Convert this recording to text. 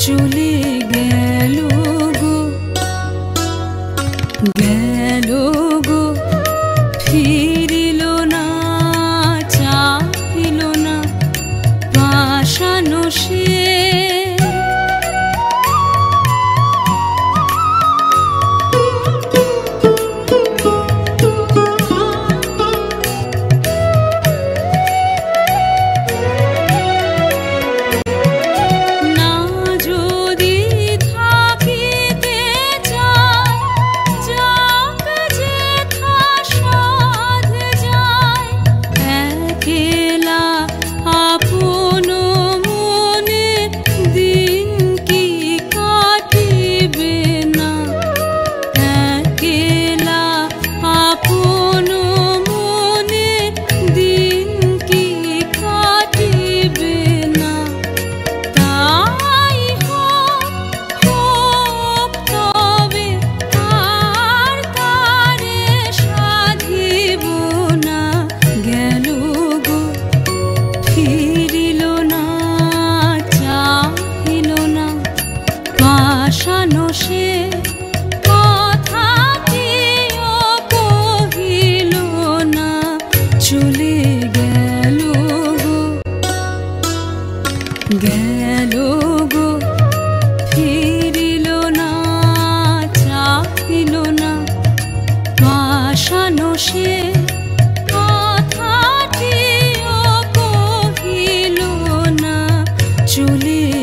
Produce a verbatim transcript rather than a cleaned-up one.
চলে গেল গো গেল গো ফিরিল না চাহিল না পাশানো সে পাশানো সে কথাটিও কহিল না চলে গেল গো গেল গো ফিরিল না চাহিল না পাশানো সে কথাটিও কহিল না চলে